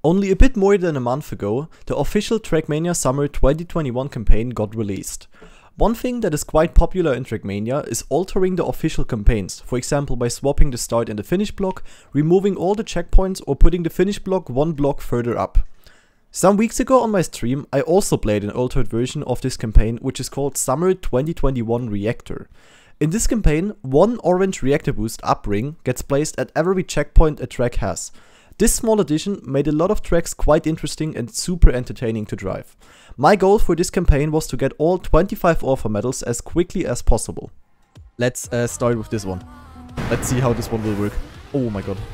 Only a bit more than a month ago, the official Trackmania Summer 2021 campaign got released. One thing that is quite popular in Trackmania is altering the official campaigns, for example by swapping the start and the finish block, removing all the checkpoints or putting the finish block one block further up. Some weeks ago on my stream, I also played an altered version of this campaign, which is called Summer 2021 Reactor. In this campaign, one orange reactor boost up ring gets placed at every checkpoint a track has. This small addition made a lot of tracks quite interesting and super entertaining to drive. My goal for this campaign was to get all 25 Orpha medals as quickly as possible. Let's start with this one. Let's see how this one will work. Oh my god.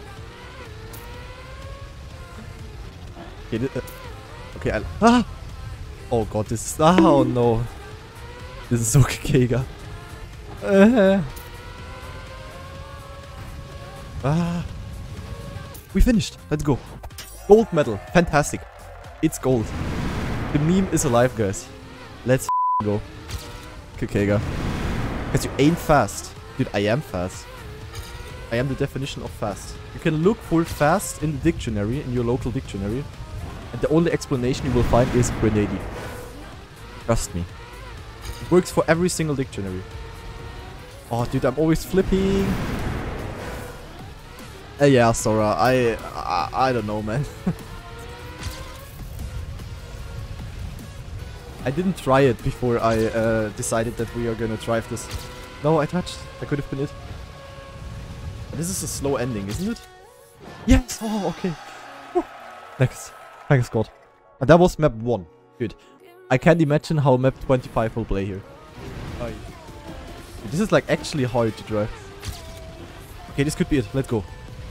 Okay, oh god, this is... Oh no. This is so Kega. We finished. Let's go. Gold medal. Fantastic. It's gold. The meme is alive, guys. Let's go. Kega. Because you ain't fast. Dude, I am fast. I am the definition of fast. You can look for fast in the dictionary, in your local dictionary. And the only explanation you will find is Grenady. Trust me. It works for every single dictionary. Oh, dude, I'm always flipping. Yeah, Sora, I don't know, man. I didn't try it before I decided that we are gonna drive this. No, I touched. That could have been it. This is a slow ending, isn't it? Yes! Oh, okay. Next. Thanks God. And that was map 1. Good. I can't imagine how map 25 will play here. This is like actually hard to drive. Okay, this could be it. Let's go.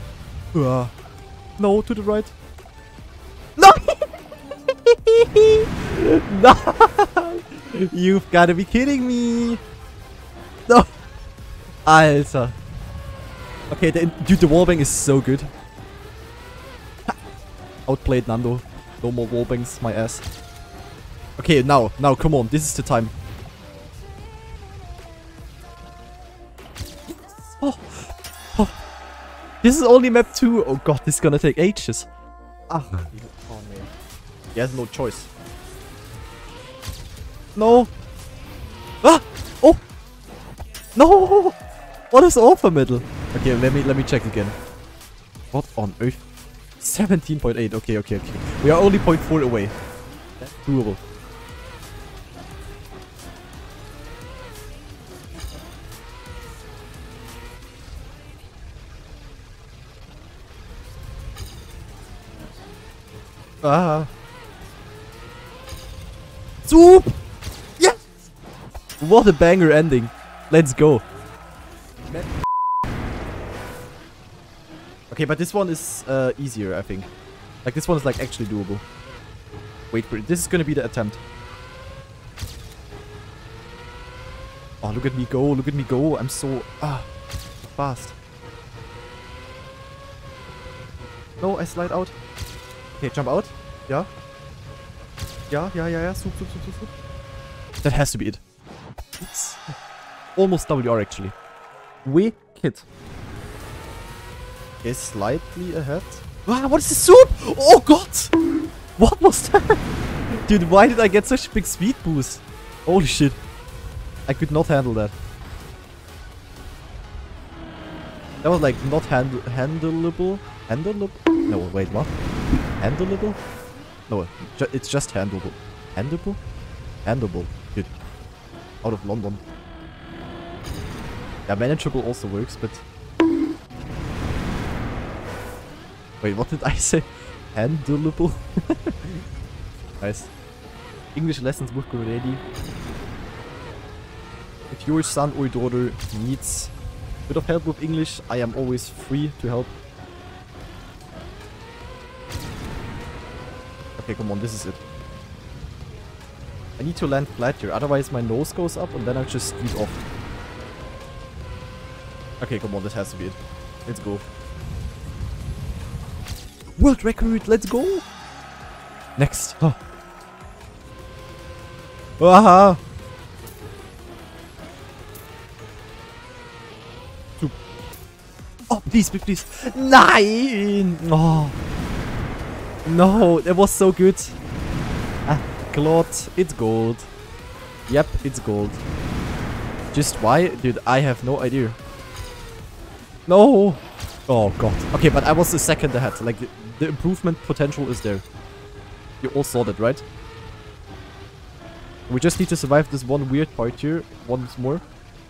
No, to the right. No! No! You've got to be kidding me! No! Alter. Okay, dude, the wallbang is so good. Outplayed Nando. No more wallbangs, my ass. Okay, now, come on. This is the time. Oh. This is only map 2. Oh god, this is gonna take ages. Oh man. He has no choice. No. Ah! Oh! No! What is Orpha medal? Okay, let me check again. What on earth? 17.8. Okay. We are only 0.4 away. That's doable. Soup! Yes! What a banger ending. Let's go. Okay, but this one is easier, I think. Like, this one is like actually doable. Wait for it. This is gonna be the attempt. Oh, look at me go. Look at me go. I'm so fast. No, I slide out. Okay, jump out. Yeah. Yeah. Soup. That has to be it. It's almost WR actually. Wicked. Okay, slightly ahead. Ah, what is this soup? Oh god! What was that? Dude, why did I get such a big speed boost? Holy shit. I could not handle that. That was like not handleable. No, wait, what? Handleable? No, it's just handleable. Handleable. Good. Out of London. Yeah, manageable also works, but... Wait, what did I say? Handleable? Nice. English lessons with Grenady. If your son or daughter needs a bit of help with English, I am always free to help. Okay, come on, this is it. I need to land flat here, otherwise my nose goes up and then I just speed off. Okay, come on, this has to be it. Let's go. World record, let's go! Next. Oh. Aha! Oh, please. Nein! Oh. No, that was so good. Ah, Claude, it's gold. Yep, it's gold. Just why? Dude, I have no idea. No! Oh god. Okay, but I was the second ahead. Like, the improvement potential is there. You all saw that, right? We just need to survive this one weird part here once more.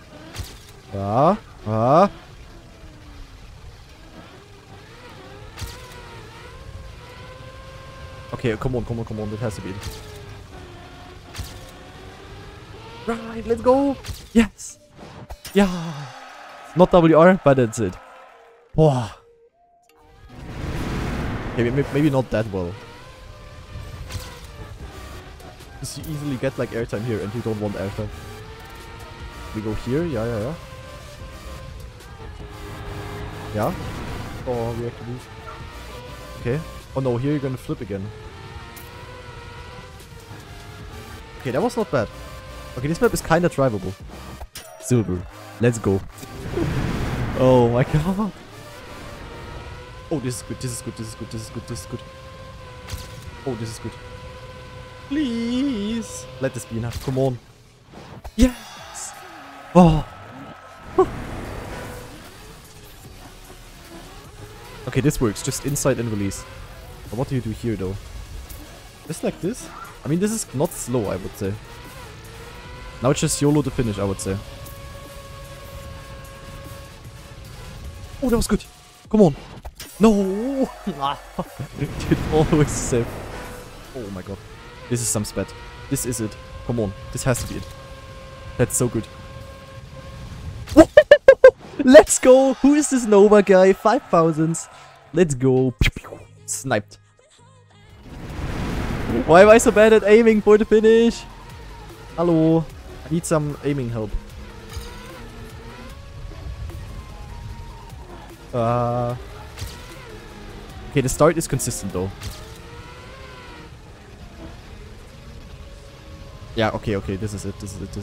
Okay, come on. That has to be it. Right, let's go! Yes! Yeah! Not WR, but that's it. Wow. Okay, maybe not that well. Because you easily get like airtime here and you don't want airtime. We go here, yeah. Yeah? Oh, we have to move. Okay. Oh no, here you're gonna flip again. Okay, that was not bad. Okay, this map is kinda drivable. Silver. Let's go. Oh my god. Oh, this is good. Oh, this is good. Please. Let this be enough. Come on. Yes. Oh. Okay, this works. Just inside and release. But what do you do here, though? Just like this? I mean, this is not slow, I would say. Now it's just YOLO to finish, I would say. Oh, that was good. Come on. No. Dude, always safe. Oh my god. This is some spat. This is it. Come on. This has to be it. That's so good. Let's go. Who is this Nova guy? 5,000s. Let's go. Sniped. Why am I so bad at aiming for the finish? Hello. I need some aiming help. Okay, the start is consistent though. Yeah, okay, this is it.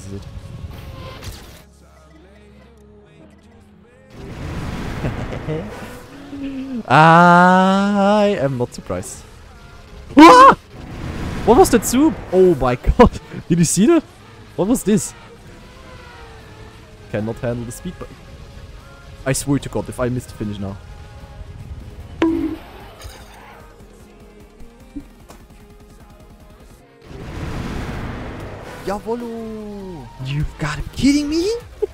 I am not surprised. Ah! What was that soup? Oh my god. Did you see that? What was this? Cannot handle the speed button. I swear to god if I miss the finish now. Jawollo! You've gotta be kidding me?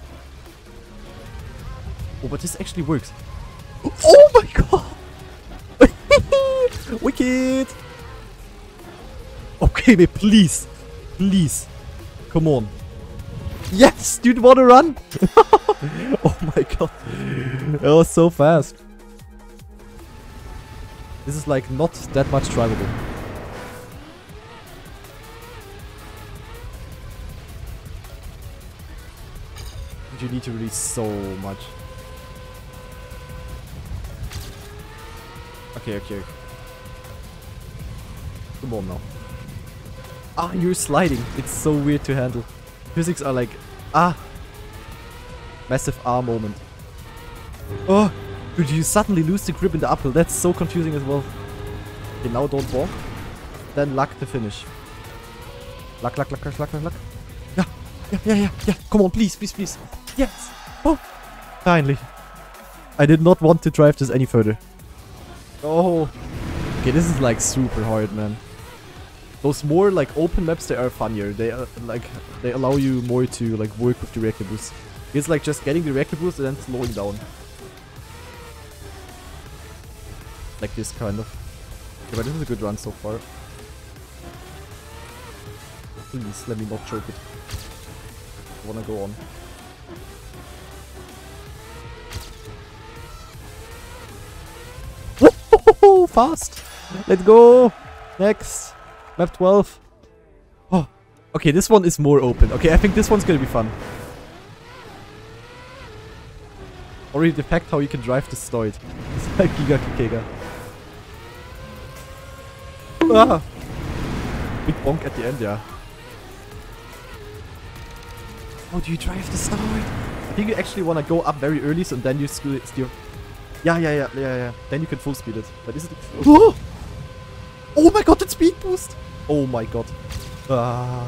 Oh, but this actually works. Oh my god! Wicked! Okay, mate, please. Please. Come on. Yes! Dude, wanna run? Oh my god. That was so fast. This is like not that much drivable. You need to release so much. Okay. Come on now. Ah, you're sliding. It's so weird to handle. Physics are like, massive R moment. Oh, dude, you suddenly lose the grip in the uphill. That's so confusing as well. Okay, now don't walk. Then luck to finish. Luck. Yeah. Come on, please. Yes. Oh, finally. I did not want to drive this any further. Oh. Okay, this is like super hard, man. Those more like open maps, they are funnier. They are like, they allow you more to like work with the reactor boost. It's like just getting the reactor boost and then slowing down. Like this kind of. Okay, but this is a good run so far. Please, let me not choke it. I wanna go on. Whoa, fast! Let's go! Next! Map 12. Oh, okay, this one is more open. Okay, I think this one's gonna be fun. Already the fact how you can drive the Stoid. It's like Giga Kikega. Ah! Big bonk at the end, yeah. Oh, do you drive the Stoid? I think you actually wanna go up very early, so then you steer. Yeah. Then you can full speed it. But is it? Oh! Oh my god, den Speed Boost! Oh my god. Ah.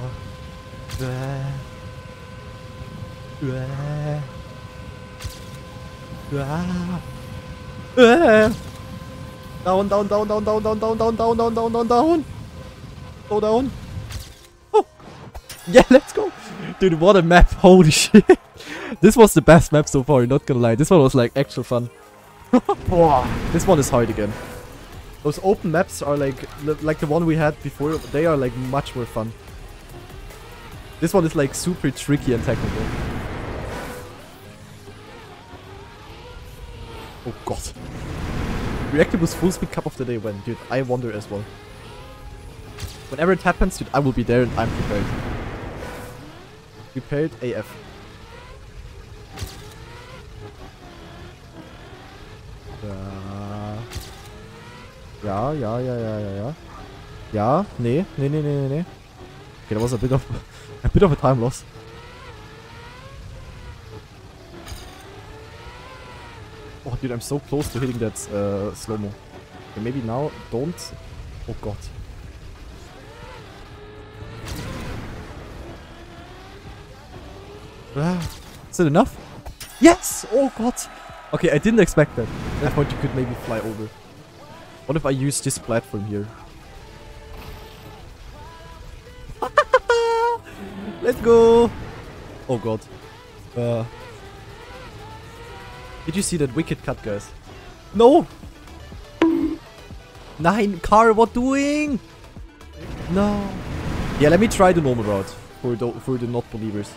Down, down, down, down, down, down, down, down, down, down, down, down, down. Go down. Oh. Yeah, let's go. Dude, what a map. Holy shit. This was the best map so far, not gonna lie. This one was like actual fun. This one is hard again. Those open maps are like the one we had before. They are like much more fun. This one is like super tricky and technical. Oh god. Reactibus full speed cup of the day when? Dude, I wonder as well. Whenever it happens, dude, I will be there and I'm prepared. Prepared AF. Ja, ja, ja, ja, ja, ja. Ja, nee. Okay, that was a bit of a time loss. Oh, dude, I'm so close to hitting that slow-mo. Okay, maybe now, don't. Oh god. Is it enough? Yes! Oh god! Okay, I didn't expect that. I thought you could maybe fly over. What if I use this platform here? Let's go! Oh god. Did you see that wicked cut, guys? No! Nein, Car, what doing? No. Yeah, let me try the normal route for the not believers.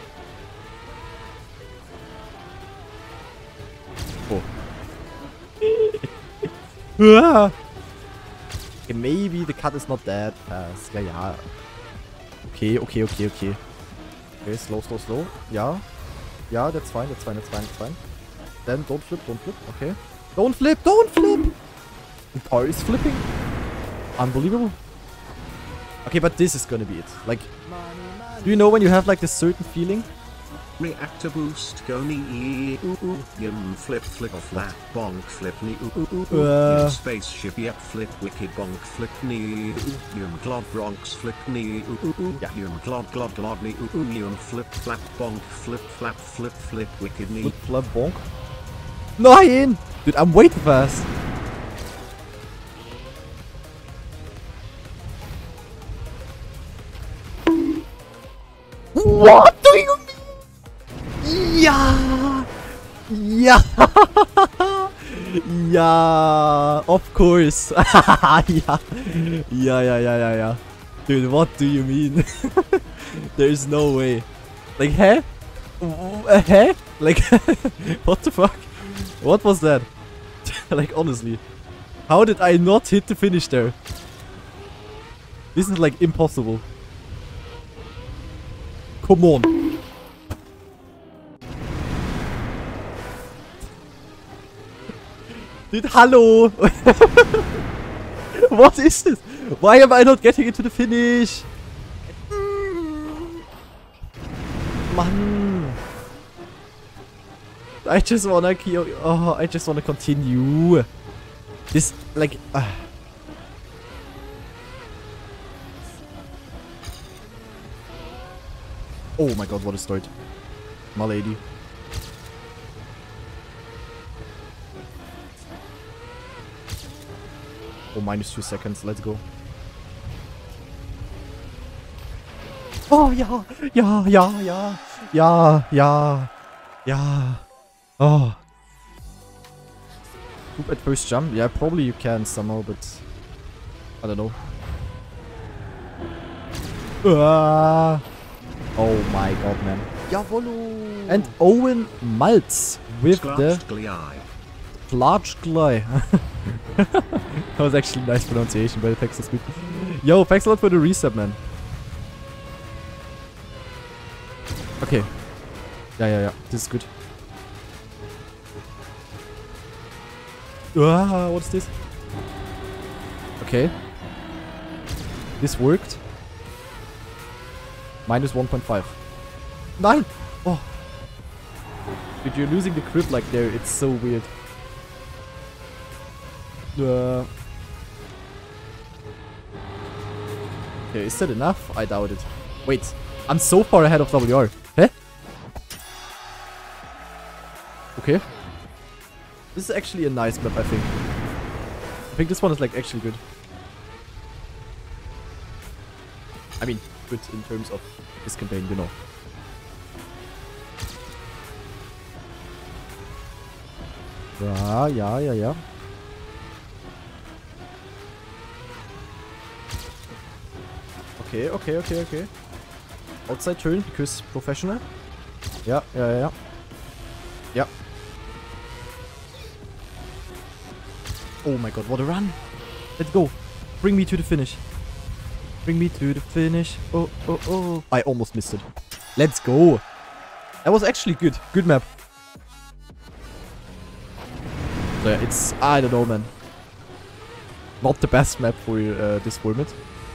Oh. Okay, maybe the cut is not that fast. Yeah. Okay. Okay, slow. Yeah. Yeah, that's fine. Then don't flip. Okay. Don't flip! The car is flipping. Unbelievable. Okay, but this is gonna be it. Like, do you know when you have like this certain feeling? Reactor boost go knee yum flip off that bonk flip knee yum spaceship yep flip wicked bonk flip knee yum glod bronx flip knee yum glod knee yum flip flap bonk flip wicked knee flip bonk. Nein! Dude, I'm way too fast. What do you mean? Yeah! Yeah! Yeah! Of course! Yeah. Dude, what do you mean? There's no way. Like, huh? Huh? Like, what the fuck? What was that? Like, honestly. How did I not hit the finish there? This is like impossible. Come on. Dude, hello! What is this? Why am I not getting into the finish? Man. I just wanna kill. Oh, I just wanna continue. This, like. Oh my god, what a start. My lady. Oh, -2 seconds. Let's go. Oh, yeah. Oh. Poop at first jump? Yeah, probably you can somehow, but I don't know. Oh my god, man. Jawollo. And Owen Maltz with the large glide. That was actually nice pronunciation by the Texas speed. Yo, thanks a lot for the reset, man. Okay. Yeah. This is good. What's this? Okay. This worked. -1.5. Nein! Oh. Dude, you're losing the grip like there. It's so weird. Okay, is that enough? I doubt it. Wait, I'm so far ahead of WR. Hä? Okay. This is actually a nice map, I think. I think this one is like actually good. I mean, good in terms of this campaign, you know. Yeah. Okay. Outside turn because professional. Yeah. Oh my god, what a run. Let's go. Bring me to the finish. Oh. I almost missed it. Let's go. That was actually good. Good map. So yeah, it's... I don't know, man. Not the best map for this format.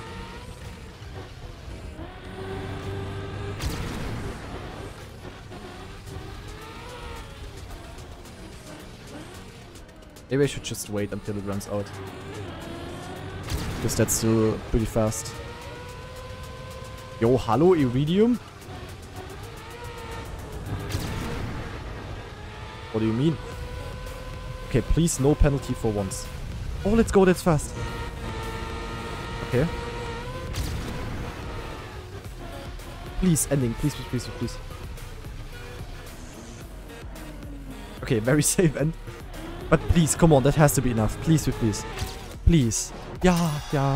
Maybe I should just wait until it runs out. Because that's still pretty fast. Yo, hallo, Iridium? What do you mean? Okay, please no penalty for once. Oh, let's go, that's fast. Okay. Please, ending. Please. Okay, very safe end. But please, come on, that has to be enough. Please. Please. Yeah.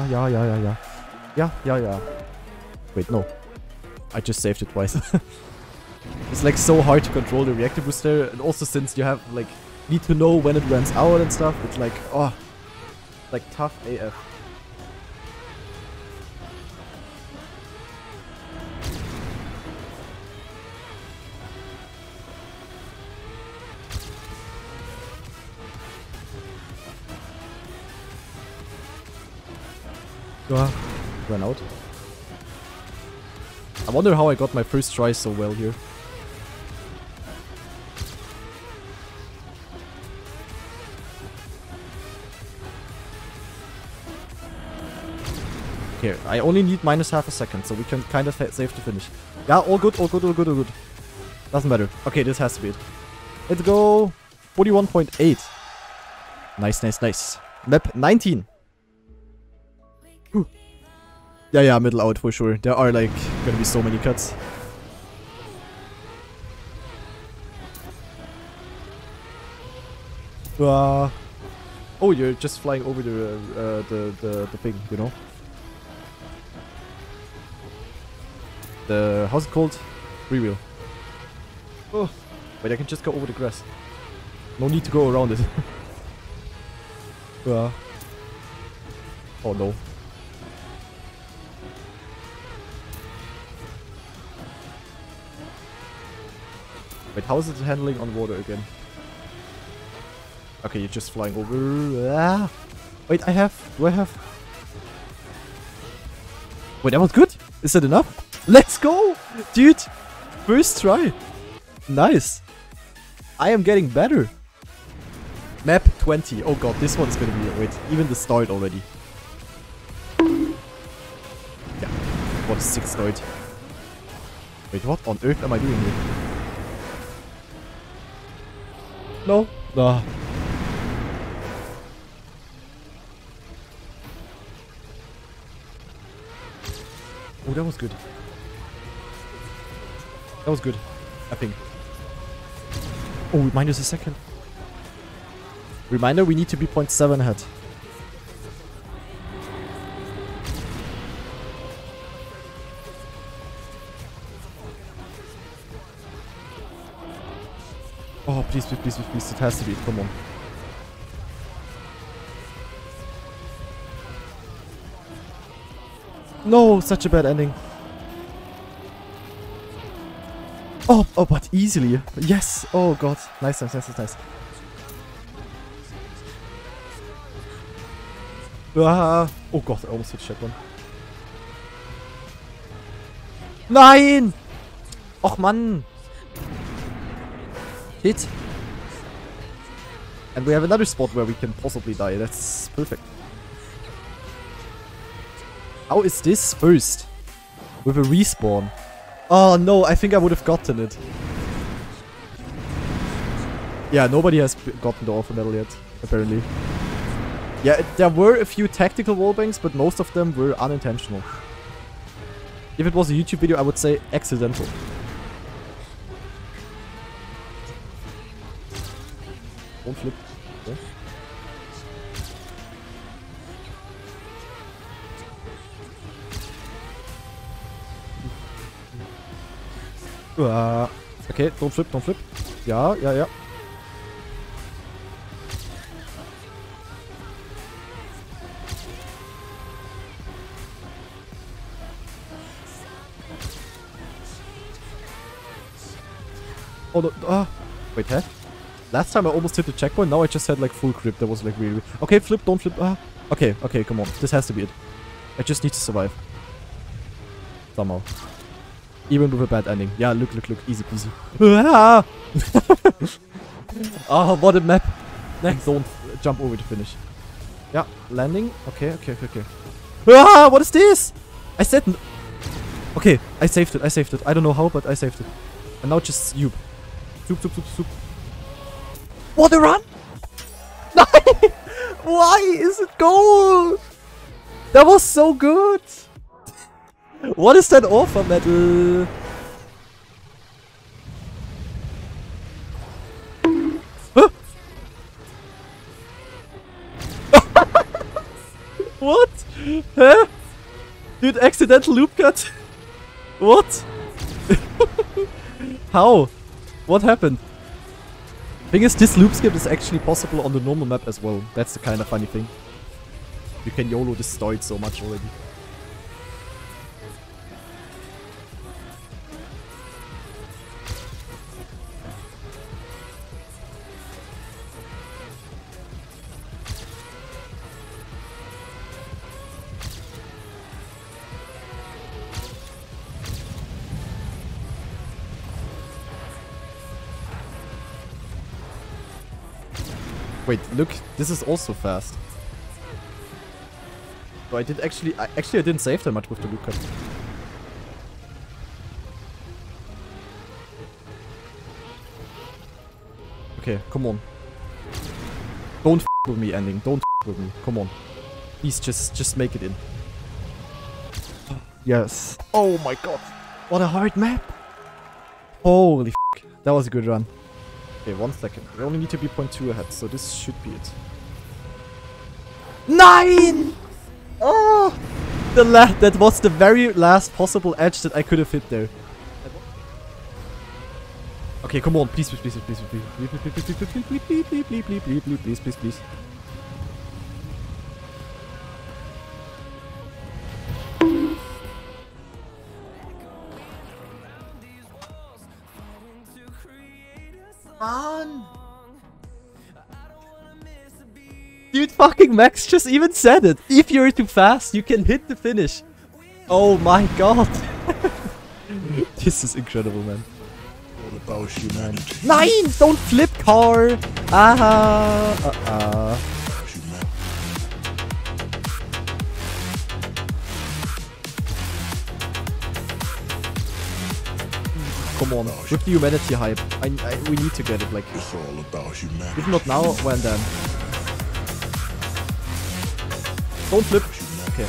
Wait, no. I just saved it twice. It's like so hard to control the reactor booster. And also since you have like, need to know when it runs out and stuff. It's like, oh, like tough AF. Run out. I wonder how I got my first try so well here. Here, I only need minus half a second, so we can kind of save the finish. Yeah, all good. Doesn't matter. Okay, this has to be it. Let's go. 41.8. Nice. Map 19. Whew. Yeah, middle out for sure. There are like gonna be so many cuts. Oh, you're just flying over the thing, you know? The how's it called? Freewheel. Oh, wait, I can just go over the grass. No need to go around it. Oh no. Wait, how is it handling on water again? Okay, you're just flying over. Ah. Wait, do I have? Wait, that was good? Is that enough? Let's go! Dude! First try. Nice. I am getting better. Map 20. Oh god, this one's gonna be... Wait, even the start already. Yeah. What a sick start. Wait, what on earth am I doing here? No. Ah. Oh, that was good. That was good, I think. Oh, minus a second. Reminder, we need to be 0.7 ahead. Oh, please. It has to be. Come on. No, such a bad ending. Oh, but easily. Yes. Oh, God. Nice. Ah. Oh, God. I almost hit shot one. Nein! Och, Mann. Hit. And we have another spot where we can possibly die. That's perfect. How is this first? With a respawn. Oh no, I think I would have gotten it. Yeah, nobody has gotten the Orphan Medal yet, apparently. Yeah, there were a few tactical wallbangs, but most of them were unintentional. If it was a YouTube video, I would say accidental. Don't flip. Okay. Okay, don't flip, don't flip. Ja, ja, ja. Oh no, wait, huh? Last time I almost hit the checkpoint, now I just had like full grip. That was like really... Okay, flip, don't flip. Okay, okay, come on. This has to be it. I just need to survive. Somehow. Even with a bad ending. Yeah, look, look, look. Easy peasy. Oh, what a map. Next, don't jump over to finish. Yeah, landing. Okay, okay, okay, okay. What is this? I said... Okay, I saved it, I saved it. I don't know how, but I saved it. And now just soup. Soup, soup, soup, soup. What a run! Why is it gold? That was so good! What is that Orphan Medal? Huh? What? Huh? Dude, accidental loop cut? What? How? What happened? Thing is, this loop skip is actually possible on the normal map as well. That's the kind of funny thing. You can YOLO destroy it so much already. Wait, look, this is also fast. So I did actually, I didn't save that much with the loop cut. Okay, come on. Don't f with me, ending. Don't f with me. Come on. Please just make it in. Yes. Oh my god. What a hard map. Holy f. That was a good run. Okay, 1 second. We only need to be 0.2 ahead, so this should be it. 9! Oh! That was the very last possible edge that I could have hit there. Okay, come on, please, please, please, please, please, please, please, please, please, please, please, please, please, please, please, please, please. Man! Dude, fucking Max just even said it. If you're too fast, you can hit the finish. Oh my god. This is incredible, man. All about humanity. Nein! Don't flip car! Aha! Come on, with the humanity hype. We need to get it, like... It's all about humanity. If not now, when then? Don't flip. Okay.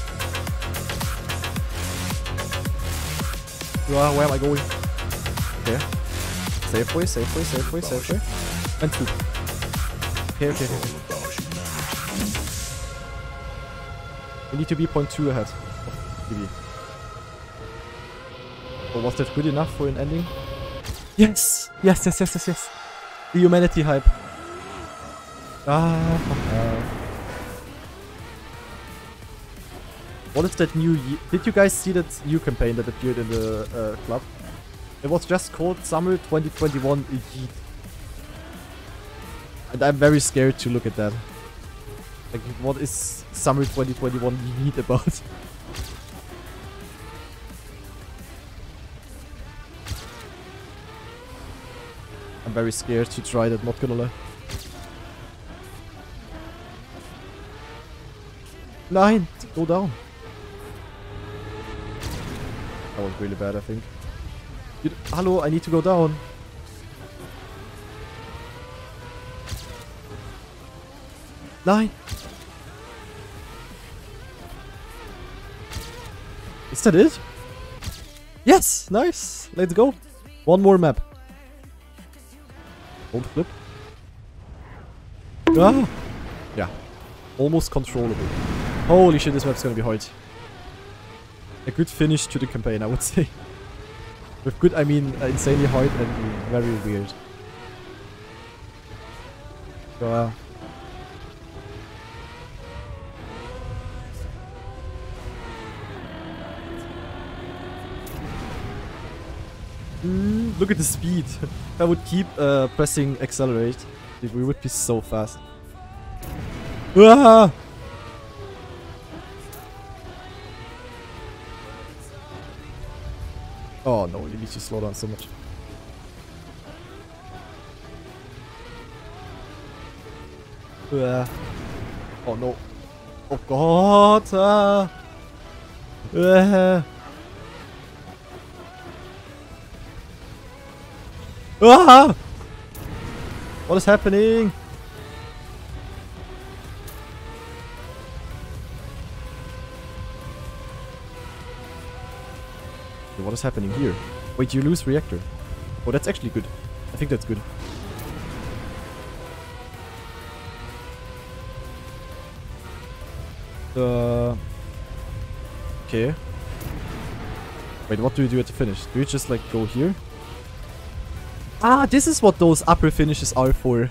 Where am I going? Okay. Safe way, safe way, safe way, safe way. And 2. Okay, okay, okay. We need to be 0.2 ahead of TV. Oh, was that good enough for an ending? Yes! Yes, yes, yes, yes, yes. The humanity hype. What is that new... Did you guys see that new campaign that appeared in the club? It was just called Summer 2021 Yeet. And I'm very scared to look at that. Like, what is Summer 2021 Yeet about? I'm very scared to try that, not gonna lie. Nein! Go down. fall really bad, I think. Hello, I need to go down. Nein. Is that it? Yes, nice. Let's go. One more map. Don't flip. Ah. Yeah. Almost controllable. Holy shit, this map's gonna be hard. A good finish to the campaign, I would say. With good, I mean insanely hard and very weird. Look at the speed. If I would keep pressing accelerate, we would be so fast. Ah! Oh no, you need to slow down so much. Oh no. Oh god! Ah! What is happening? What is happening here? Wait, you lose reactor. Oh, that's actually good. I think that's good. Okay. Wait, what do you do at the finish? Do you just like go here? Ah, this is what those upper finishes are for.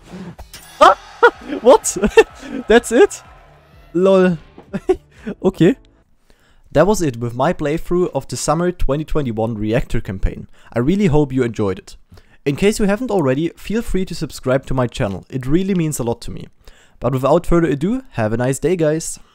What? That's it? Lol. Okay. That was it with my playthrough of the summer 2021 reactor campaign. I really hope you enjoyed it. In case you haven't already, feel free to subscribe to my channel. It really means a lot to me. But without further ado, have a nice day, guys.